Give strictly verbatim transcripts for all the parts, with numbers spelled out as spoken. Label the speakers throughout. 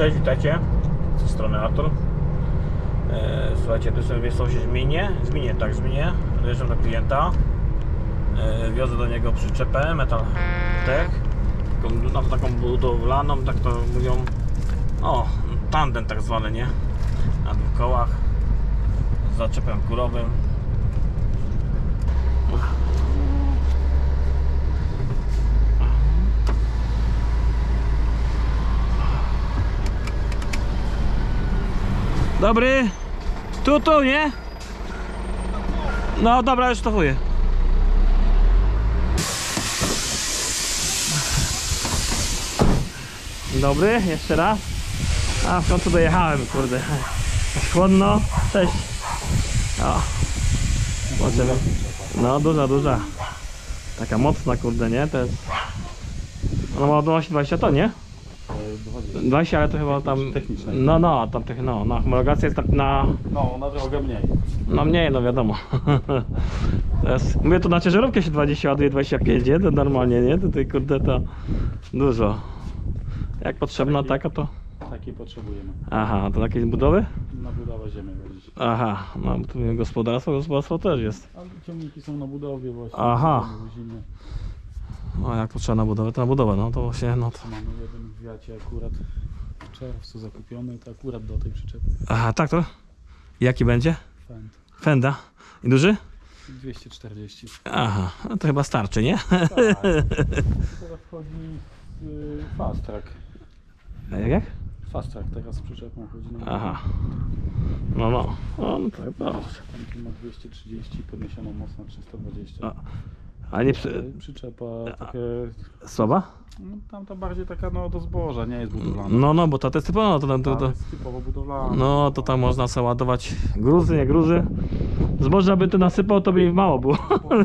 Speaker 1: Cześć, witajcie. Z tej strony Artur. E, słuchajcie, tu sobie sąsiad zmienię, zmienię, tak, zmienię. Dojeżdżam do klienta. E, wiozę do niego przyczepę Metal Tech. Taką, taką budowlaną, tak to mówią. O, tandem tak zwany, nie? Na dwóch kołach. Z zaczepem górowym. Dobry, tu, tu, nie? No dobra, już stopuję. Dobry, jeszcze raz. A w końcu dojechałem, kurde. Chłodno, cześć. O. Zobaczymy. No duża, duża. Taka mocna, kurde, nie? To jest... Ona ma ładności dwadzieścia ton, nie? dwadzieścia, ale to chyba tam...
Speaker 2: technicznej.
Speaker 1: No, no, tam tych, no, na homologacja jest tak na...
Speaker 2: No, na drogę mniej.
Speaker 1: No mniej, no wiadomo. To jest... Mówię, to na ciężarówkę się dwadzieścia ładuje, dwadzieścia pięć, nie? To normalnie, nie? Tutaj, kurde, to dużo. Jak potrzebna taka, to...
Speaker 2: Takiej potrzebujemy.
Speaker 1: Aha, to jakieś budowy?
Speaker 2: Na budowę ziemi wozić.
Speaker 1: Aha, no tu gospodarstwo, gospodarstwo też jest.
Speaker 2: Ale ciągniki są na budowie właśnie.
Speaker 1: Aha.
Speaker 2: Wozimy.
Speaker 1: No jak to trzeba na budowę, to na budowę, no to właśnie, no to...
Speaker 2: Mamy jeden w Wiacie akurat w czerwcu zakupiony, to akurat do tej przyczepy.
Speaker 1: Aha, tak to? Jaki będzie?
Speaker 2: Fend.
Speaker 1: Fenda. I duży?
Speaker 2: dwieście czterdzieści.
Speaker 1: Aha, no to chyba starczy, nie?
Speaker 2: Tak. Teraz wchodzi y, Fast Track.
Speaker 1: A jak, jak?
Speaker 2: Fast Track teraz z przyczepą chodzi na...
Speaker 1: Aha. No, no. No, no tak, dobrze.
Speaker 2: Tam tu ma dwieście trzydzieści, podniesioną moc na trzysta dwadzieścia.
Speaker 1: A, a nie przy...
Speaker 2: Przyczepa takie...
Speaker 1: Słaba?
Speaker 2: No, tam to bardziej taka no do zboża, nie jest budowlana.
Speaker 1: No, no, bo to jest typowo, no, to, to,
Speaker 2: To,
Speaker 1: to,
Speaker 2: jest typowo budowlana.
Speaker 1: no, to tam można sobie ładować gruzy, nie gruzy. Zboża by to nasypał, to by im mało było.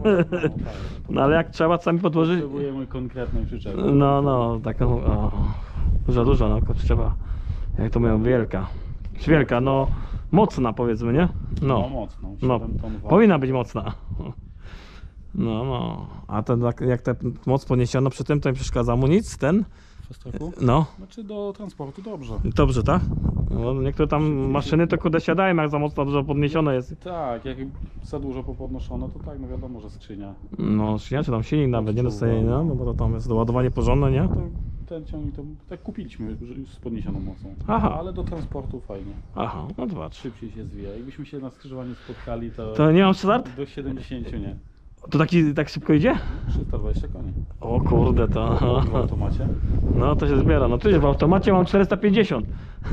Speaker 1: No, ale jak trzeba sami podłożyć...
Speaker 2: Potrzebujemy konkretnej przyczepy.
Speaker 1: No, no, taką... O, duża, duża, no, trzeba... Jak to mówią, wielka. Czy wielka, no, mocna powiedzmy, nie?
Speaker 2: No,
Speaker 1: No,
Speaker 2: mocno.
Speaker 1: no,
Speaker 2: siedem ton waży.
Speaker 1: powinna być mocna. No, no, a ten, jak ta moc podniesiono przy tym, to nie przeszkadza mu nic, ten?
Speaker 2: Fast Tracku?
Speaker 1: No,
Speaker 2: Znaczy do transportu dobrze.
Speaker 1: dobrze, tak? No, niektóre tam maszyny to kurde siadają, jak za mocno dużo podniesione jest.
Speaker 2: Tak, jak za dużo popodnoszono, to tak, no wiadomo, że skrzynia.
Speaker 1: No, skrzynia, czy tam silnik nawet nie dostaje, no, no bo to tam jest doładowanie porządne, nie?
Speaker 2: To ten ciągnik to tak kupiliśmy już z podniesioną mocą.
Speaker 1: Aha.
Speaker 2: Ale do transportu fajnie.
Speaker 1: Aha, no to patrz.
Speaker 2: Szybciej się zwija. Jakbyśmy się na skrzyżowaniu spotkali, to,
Speaker 1: To nie mam start?
Speaker 2: do siedemdziesięciu nie.
Speaker 1: To taki, tak szybko idzie?
Speaker 2: trzysta dwadzieścia koni.
Speaker 1: O kurde, to...
Speaker 2: W automacie.
Speaker 1: No to się zbiera, no tyś w automacie mam czterysta pięćdziesiąt.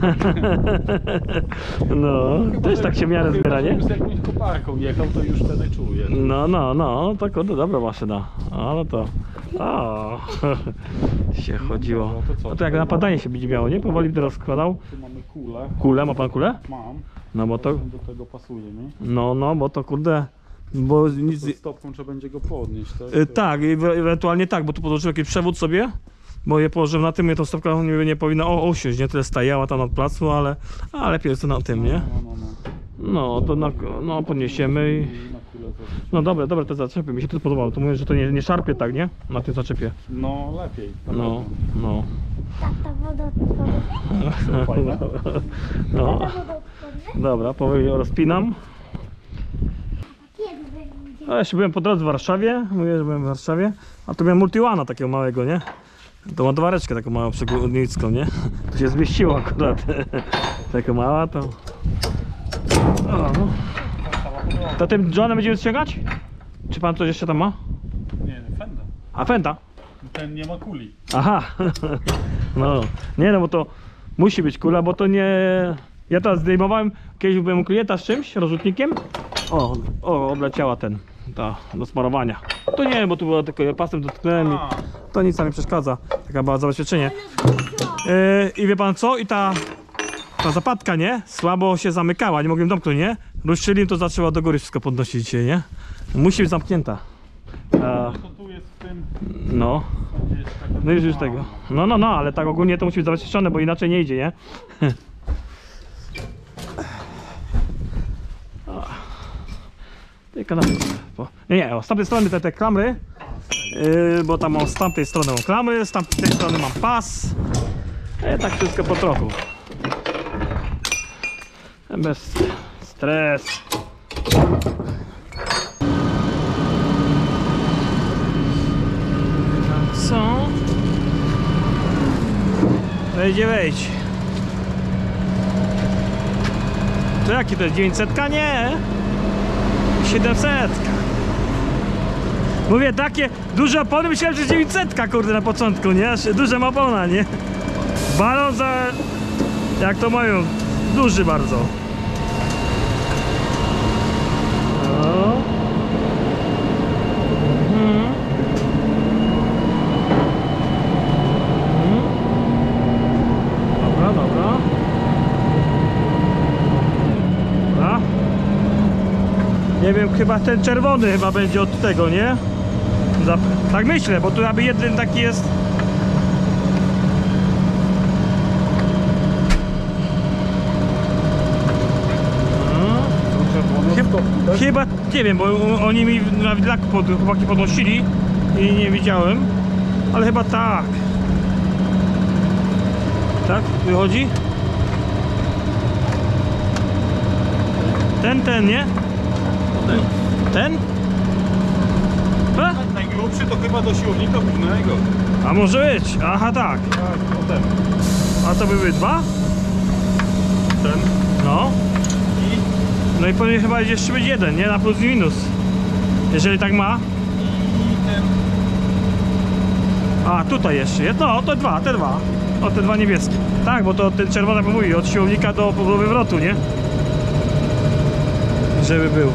Speaker 1: No, też tak się w miarę zbiera, nie?
Speaker 2: Chyba, że z jakąś koparką jechał, to już wtedy czuję.
Speaker 1: No, no, no, to kurde, dobra maszyna. Ale to... O, się chodziło. No to jak napadanie się będzie miało, nie? Powoli by rozkładał.
Speaker 2: Tu mamy kulę.
Speaker 1: Kulę, ma pan kulę?
Speaker 2: Mam.
Speaker 1: No bo to...
Speaker 2: Do tego pasuje mi.
Speaker 1: No, no, bo to kurde... Bo nic...
Speaker 2: Z stopką trzeba będzie go podnieść, tak?
Speaker 1: Y, tak, i e- ewentualnie tak, bo tu podłożyłem jakiś przewód sobie, bo je położyłem na tym, mnie to stopka nie, nie powinna o, osiąść, nie tyle stajała tam nad placu, ale, a lepiej jest to na tym, nie?
Speaker 2: No, no, no.
Speaker 1: No, to na, no, podniesiemy i...
Speaker 2: I na kulę też.
Speaker 1: No dobre, dobre te zaczepy, mi się to podobało, to mówię, że to nie, nie szarpie tak, nie? Na tym zaczepie.
Speaker 2: No lepiej.
Speaker 1: No, no.
Speaker 3: Tata wodoodporny?
Speaker 2: Fajne.
Speaker 1: No,
Speaker 3: Tata wodoodporny?
Speaker 1: dobra, powoli rozpinam.
Speaker 3: Kiedy będzie?
Speaker 1: No, jeszcze byłem po drodze w Warszawie, mówię, że byłem w Warszawie, a tu miałem multiwana takiego małego, nie? To ładowareczkę taką małą przegórnicką, nie? To się zmieściło akurat. Taka mała to... O, no. To tym Johnem będziemy ściągać? Czy pan coś jeszcze tam ma?
Speaker 2: Nie, Fenda.
Speaker 1: A Fenda?
Speaker 2: Ten nie ma kuli.
Speaker 1: Aha. No, nie no, bo to musi być kula, bo to nie... Ja teraz zdejmowałem, kiedyś byłem u klienta z czymś, rozrzutnikiem. O, o, odleciała ten, ta, do smarowania. To nie, bo tu było tylko pasem dotknąłem i to nic nam nie przeszkadza. Taka była zabezpieczenie. Yy, I wie pan co? I ta, ta zapadka, nie? Słabo się zamykała, nie mogłem domknąć, nie? Ruszyli, to zaczęła do góry wszystko podnosić się, nie? Musi być zamknięta. A,
Speaker 2: To tu jest w tym...
Speaker 1: no.
Speaker 2: Gdzie jest taka...
Speaker 1: No już już tego. No, no, no, ale tak ogólnie to musi być zabezpieczone, bo inaczej nie idzie, nie? Tylko na... Nie, nie, o, z tamtej strony te, te klamry, yy, bo tam mam z tamtej strony mam klamry, z tamtej strony mam pas. I tak wszystko po trochu. Bez stres. Co? Wejdzie, wejdź. To jaki to jest? dziewięćset? Nie. siedemset. Mówię, takie duże opony, myślałem, że jest dziewięćset, kurde, na początku, nie? Aż duża opona, nie? Balon za... jak to mają? Duży bardzo. No. Mhm. Mhm. Dobra, dobra. Dobra. Nie wiem, chyba ten czerwony chyba będzie od tego, nie? Zap tak myślę, bo tu aby jeden taki jest. Chyba, chyba, nie wiem, bo oni mi na widlaku pod, chłopaki podnosili i nie widziałem, ale chyba tak. Tak? Wychodzi? Ten, ten, nie?
Speaker 2: Ten.
Speaker 1: Ten? A?
Speaker 2: Najgrubszy to chyba do siłownika głównego.
Speaker 1: A może być? Aha, tak.
Speaker 2: Tak, no ten.
Speaker 1: A to by były dwa?
Speaker 2: Ten.
Speaker 1: No.
Speaker 2: I,
Speaker 1: No i powinien chyba jeszcze być jeden, nie? Na plus i minus. Jeżeli tak ma.
Speaker 2: i ten.
Speaker 1: A, tutaj jeszcze jest. No, to dwa, te dwa. O, te dwa niebieskie. Tak, bo to ten czerwony mówi od siłownika do, do wywrotu, nie? Żeby był.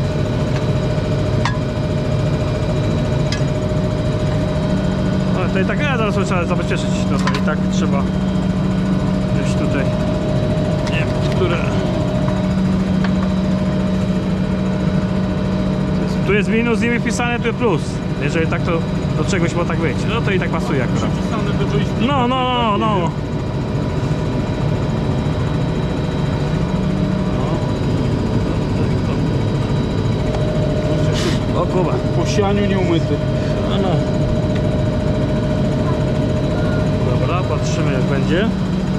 Speaker 1: No, to i tak, ja zaraz trzeba zabezpieczyć. No to i tak trzeba gdzieś tutaj. Nie wiem, które. Tu jest minus, nie wpisane, tu jest plus. Jeżeli tak, to do czegoś ma tak być. No to i tak pasuje akurat.
Speaker 2: Przypisane do joysticka.
Speaker 1: No, no, no, no. O Kuba.
Speaker 2: Po sianiu nie umyty.
Speaker 1: No, no. Dobra, patrzymy jak będzie.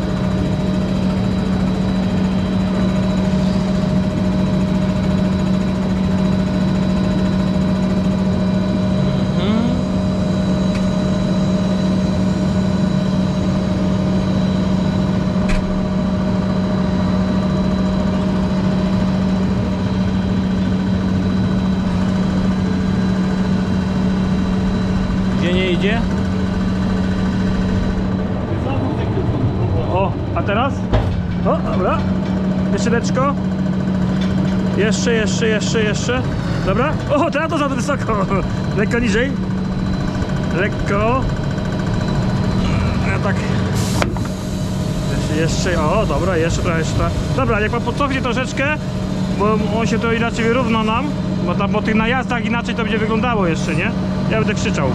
Speaker 1: Gdzie nie idzie? O, a teraz? O, dobra. Jeszcze leczko. Jeszcze, jeszcze, jeszcze, jeszcze. Dobra. O, teraz to za wysoko. Lekko niżej. Lekko. Ja tak. Jeszcze, jeszcze. O, dobra, jeszcze trochę, jeszcze trochę. Dobra, jak pan podcofnie troszeczkę, bo on się to inaczej wyrówna nam. Bo tam po tych najazdach inaczej to będzie wyglądało jeszcze, nie? Ja będę krzyczał.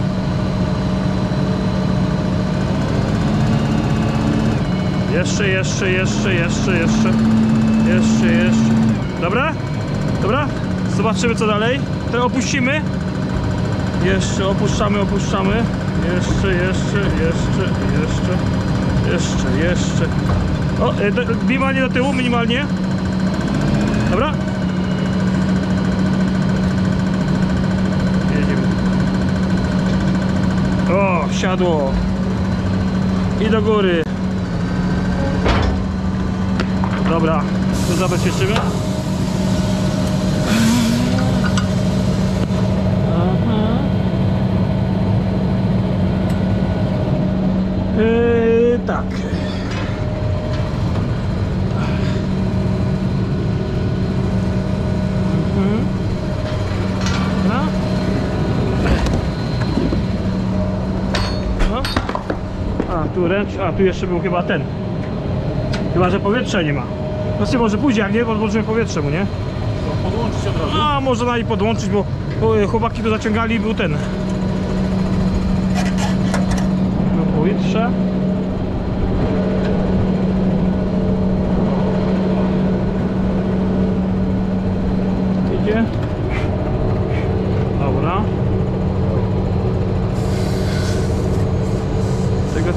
Speaker 1: Jeszcze, jeszcze, jeszcze, jeszcze, jeszcze, jeszcze, jeszcze. Dobra? Dobra? Zobaczymy co dalej. Teraz opuścimy. Jeszcze opuszczamy, opuszczamy. Jeszcze, jeszcze, jeszcze, jeszcze, jeszcze, jeszcze. O, e, do, minimalnie do tyłu, minimalnie. Dobra? Jedziemy. O, siadło. I do góry. Dobra, to zabezpieczymy. Aha. Yy, tak. Mhm. Dobra. No. A, tu ręcz, a tu jeszcze był chyba ten. Chyba, że powietrza nie ma. Znaczy może później, jak nie, podłączymy powietrze mu, nie?
Speaker 2: To podłączyć od razu.
Speaker 1: A może na i podłączyć, bo, bo chłopaki tu zaciągali i był ten. No powietrze. Idzie. Dobra. Tego...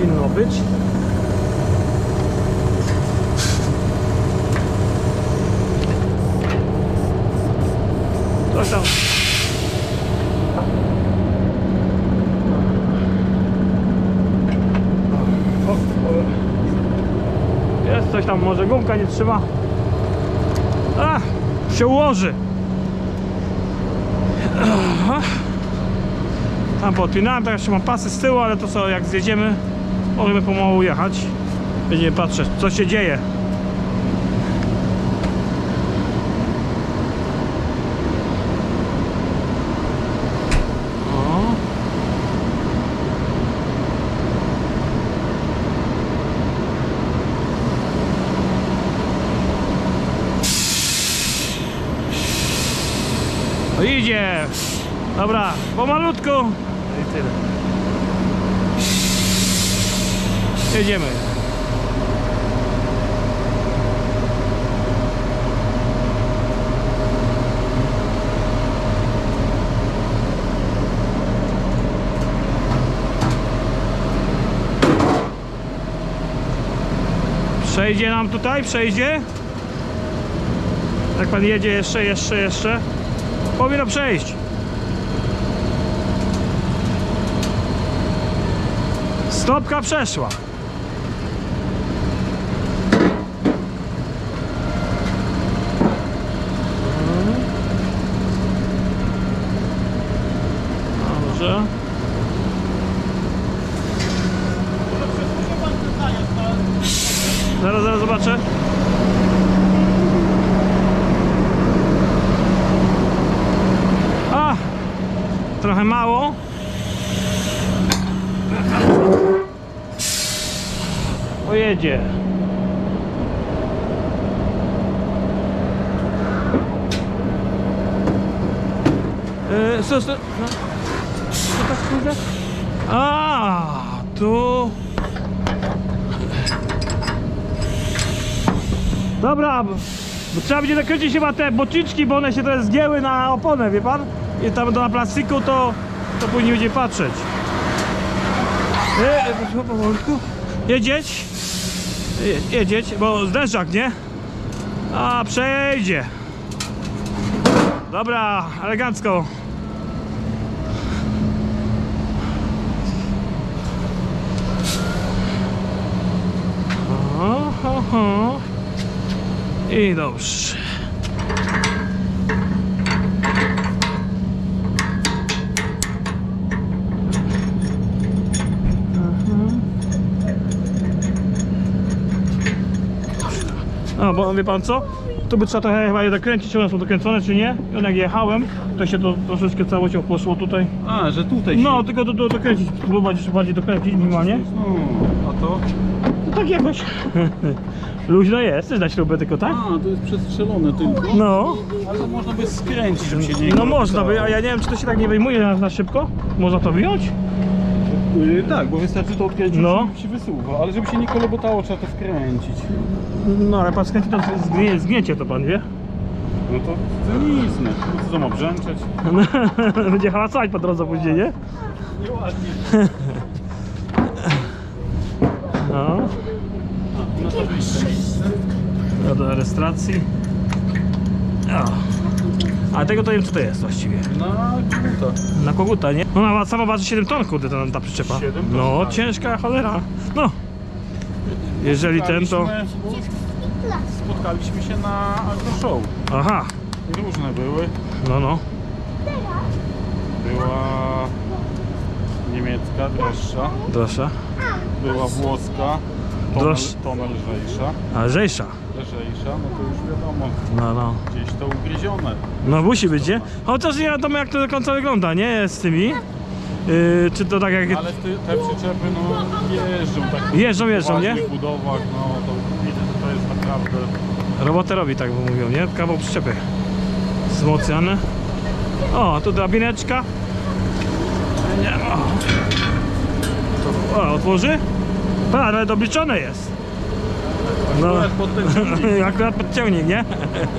Speaker 1: powinno być. Coś tam. O, o. Jest coś tam, może gumka nie trzyma. A, się ułoży. Aha. Tam podpinałem, tak jeszcze mam pasy z tyłu, ale to co, jak zjedziemy, możemy pomału jechać. Będziemy patrzeć, co się dzieje. O. No idzie. Dobra, pomalutku. I tyle. Jedziemy. Przejdzie nam tutaj, przejdzie. Jak pan jedzie jeszcze, jeszcze, jeszcze. Powinno przejść. Stopka przeszła. Dobrze. Zaraz, zaraz zobaczę. A! Trochę mało. Pojedzie. Yy, co, co, no. Co tak kurde? A, tu. Dobra, bo, bo trzeba będzie dokręcić chyba te bociczki, bo one się trochę zgięły na oponę, wie pan? I tam do na plastiku to, to później będzie patrzeć. Yy, powolutku. Jedzieć. Je, jedzieć, bo zderzak, nie? A, przejdzie. Dobra, elegancko. Oho, oho. I dobrze. A, bo wie pan co? Tu by trzeba trochę chyba je dokręcić, one są dokręcone czy nie? I on jak jechałem, to się to troszeczkę całością poszło tutaj.
Speaker 2: A, że tutaj się...
Speaker 1: No, tylko do, do, dokręcić, próbować jeszcze bardziej dokręcić minimalnie.
Speaker 2: No, a to?
Speaker 1: No tak jakoś. Luźno jest, też na śrubę tylko, tak?
Speaker 2: A, to jest przestrzelone tylko.
Speaker 1: No,
Speaker 2: Ale można by skręcić, żeby się nie...
Speaker 1: no można by, a ja nie wiem czy to się tak nie wyjmuje na, na szybko? Można to wyjąć?
Speaker 2: Yy, tak, bo wystarczy to odkręcić,
Speaker 1: No.
Speaker 2: no. się wysuwa, ale żeby się nie kolobotało, trzeba to wkręcić.
Speaker 1: No ale pan skręci to zgnie, zgniecie to pan wie?
Speaker 2: No to, to nic, no. Co to ma brzęczeć?
Speaker 1: Będzie hałasować po drodze później, nie?
Speaker 2: Nieładnie.
Speaker 1: No.
Speaker 2: A, no to wyjście.
Speaker 1: No do rejestracji. O. A tego to nie wiem co to jest właściwie.
Speaker 2: Na koguta.
Speaker 1: Na koguta, nie? No na sama waży siedem ton, kurde, ta, ta przyczepa.
Speaker 2: siedem ton,
Speaker 1: No,
Speaker 2: tak.
Speaker 1: ciężka cholera. No. Jeżeli ten to...
Speaker 2: Spotkaliśmy się na Agro Show.
Speaker 1: Aha.
Speaker 2: I różne były.
Speaker 1: No, no.
Speaker 2: Była niemiecka, droższa.
Speaker 1: Droższa.
Speaker 2: Była włoska, to,
Speaker 1: Droż-
Speaker 2: to lżejsza.
Speaker 1: A lżejsza.
Speaker 2: Lżejsza, no to już wiadomo,
Speaker 1: No, no.
Speaker 2: gdzieś to ugryzione.
Speaker 1: No musi być, nie? Chociaż nie wiadomo jak to do końca wygląda, nie? Z tymi. Yy, czy to tak jak...
Speaker 2: Ale ty, te przyczepy no jeżdżą tak.
Speaker 1: Jeżdżą, jeżdżą, nie?
Speaker 2: W budowach, no to widzę, że to jest naprawdę...
Speaker 1: Robotę robi, tak mówią, nie? Kawał przyczepy. Wzmocnione. O, tu drabineczka. Nie, o. To, o, otworzy? Pa, ale dobliczone jest. No,
Speaker 2: Akurat pod ten ciągnik.
Speaker 1: akurat pod ciągnik, nie?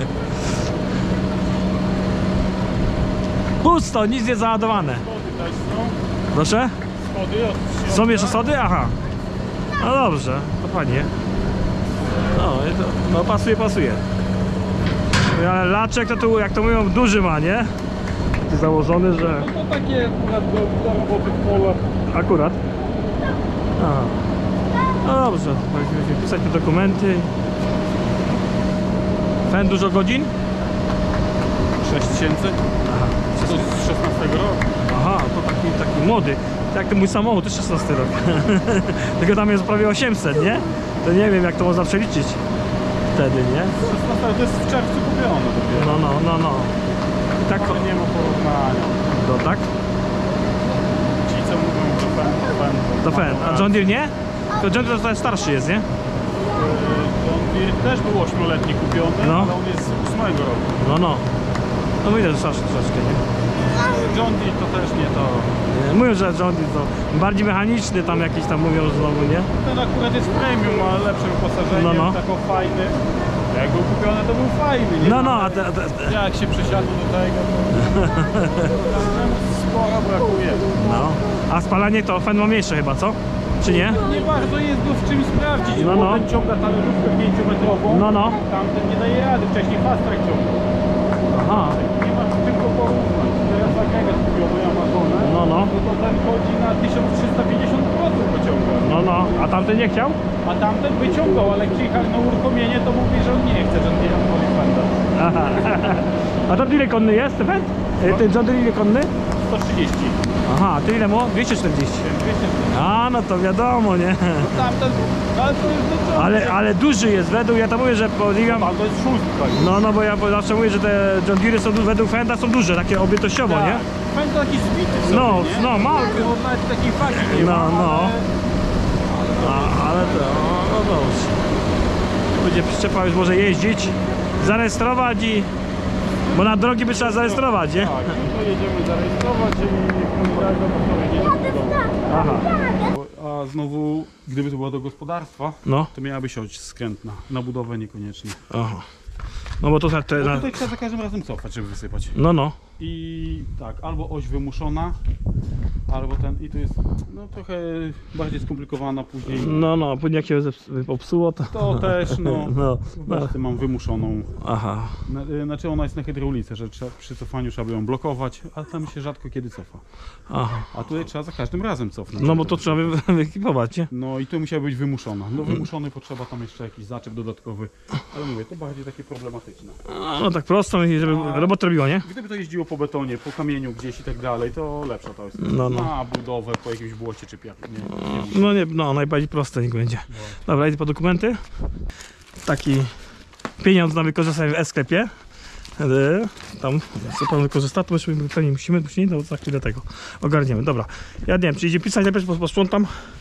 Speaker 1: Pusto, nic nie załadowane.
Speaker 2: Schody też są.
Speaker 1: Proszę?
Speaker 2: Schody od
Speaker 1: Są jeszcze sody? Aha. No dobrze, to fajnie. No, i to, no pasuje, pasuje. Ale laczek to tu, jak to mówią, duży ma, nie? Założony, że...
Speaker 2: No to takie akurat do, do roboty w polach.
Speaker 1: Akurat. Aha. No dobrze, musimy pisać te dokumenty. Fen dużo godzin?
Speaker 2: sześć tysięcy?
Speaker 1: Aha.
Speaker 2: To z szesnastego roku.
Speaker 1: Aha, to taki, taki młody. Tak, to mój samochód, też szesnasty rok. Tylko tam jest prawie osiemset, nie? To nie wiem, jak to można przeliczyć wtedy, nie?
Speaker 2: szesnastego to jest w czerwcu kupione dopiero.
Speaker 1: No, no, no, no. I tak,
Speaker 2: Ale nie ma porównania.
Speaker 1: no tak?
Speaker 2: Ci co mówią, to fen, to fen.
Speaker 1: To fen. A John Deere nie? To John Deere to starszy jest, nie?
Speaker 2: Yy, John Deere też był ośmioletni kupiony,
Speaker 1: No.
Speaker 2: ale on jest z ósmego roku.
Speaker 1: No, no. No widać, że starszy troszeczkę, nie?
Speaker 2: John Deere to też nie to.
Speaker 1: Nie, mówią, że John Deere to bardziej mechaniczny, tam jakiś tam mówią znowu, nie?
Speaker 2: Ten akurat jest premium, ma lepsze wyposażenie,
Speaker 1: No, no.
Speaker 2: tako fajny. Jak był kupiony, to był fajny, nie?
Speaker 1: No, no, a te, te, te.
Speaker 2: Jak się przesiadło do tego, to sporo brakuje.
Speaker 1: No. A spalanie to fen ma mniejsze chyba, co? Czy nie?
Speaker 2: Nie bardzo jest go w czym sprawdzić,
Speaker 1: No,
Speaker 2: bo
Speaker 1: no.
Speaker 2: ten ciąga talerzówkę pięciometrową,
Speaker 1: No, no.
Speaker 2: tamten nie daje rady, wcześniej fast track ciąga.
Speaker 1: Aha.
Speaker 2: Nie ma z czym go porównać. Teraz agregat kupił moja Amazonę,
Speaker 1: No, no.
Speaker 2: to ten chodzi na tysiąc trzysta pięćdziesiąt procent pociąga.
Speaker 1: No, no. A tamten nie chciał?
Speaker 2: A tamten wyciągał, ale jak przyjechali na uruchomienie, to mówi, że on nie chce, że on nie woli fenda.
Speaker 1: Aha. A to ile konny jest, ten? E, Ten John Deere ile konny?
Speaker 2: sto trzydzieści.
Speaker 1: Aha, ty ile mu? dwieście czterdzieści.
Speaker 2: dwieście.
Speaker 1: A, no to wiadomo, nie?
Speaker 2: No tamten, no ale to jest no co?
Speaker 1: Ale, ale duży jest, według, ja to mówię, że podjęłam...
Speaker 2: Tam to jest szóstka.
Speaker 1: No, no, bo ja zawsze mówię, że te John Deere są, du- według Fenda są duże, takie objętościowo, nie?
Speaker 2: Fend to taki zbity w sobie,
Speaker 1: No,
Speaker 2: nie?
Speaker 1: no, mały.
Speaker 2: No, nawet takiej faki nie
Speaker 1: No,
Speaker 2: ma,
Speaker 1: no.
Speaker 2: ale...
Speaker 1: A, ale to, no dobrze. Będzie przyczepa już może jeździć, zarejestrować i... Bo na drogi by trzeba zarejestrować, nie?
Speaker 2: Tak, no to jedziemy zarejestrować i
Speaker 3: Jadę w tak.
Speaker 1: Aha.
Speaker 2: A znowu, gdyby to była do gospodarstwa,
Speaker 1: No,
Speaker 2: to miałaby się oś skrętna. Na budowę niekoniecznie.
Speaker 1: aha. No bo to te...
Speaker 2: No
Speaker 1: Na...
Speaker 2: tutaj trzeba za każdym razem cofać, żeby wysypać.
Speaker 1: No, no.
Speaker 2: I tak, albo oś wymuszona, albo ten, i tu jest no trochę bardziej skomplikowana później.
Speaker 1: No, no, później jak się zep- popsuło, to...
Speaker 2: To też, no,
Speaker 1: No,
Speaker 2: w
Speaker 1: no.
Speaker 2: Polsce mam wymuszoną.
Speaker 1: Aha.
Speaker 2: Na- y, Znaczy ona jest na hydraulice, że trzeba, przy cofaniu trzeba by ją blokować, a tam się rzadko kiedy cofa.
Speaker 1: Aha.
Speaker 2: A tutaj trzeba za każdym razem cofnąć.
Speaker 1: No bo to trzeba wy- wyekipować, nie?
Speaker 2: No i tu musiała być wymuszona. No wymuszony potrzeba tam jeszcze jakiś zaczep dodatkowy. Ale mówię, to bardziej takie problematyczne.
Speaker 1: No tak prosto, i żeby robotę robiło, nie?
Speaker 2: Gdyby to jeździło po betonie, po kamieniu gdzieś i tak dalej, to lepsza to jest.
Speaker 1: No, no.
Speaker 2: Na budowę, po jakimś błocie czy piach. Nie, nie.
Speaker 1: No nie, no najbardziej proste niech będzie. Dobra, idę po dokumenty. Taki pieniądz na wykorzystanie w e-sklepie. Wtedy tam co pan wykorzysta, to myśmy pewnie musimy, później, no za chwilę tego ogarniemy. Dobra, ja nie wiem, czy idzie pisać, najpierw posprzątam.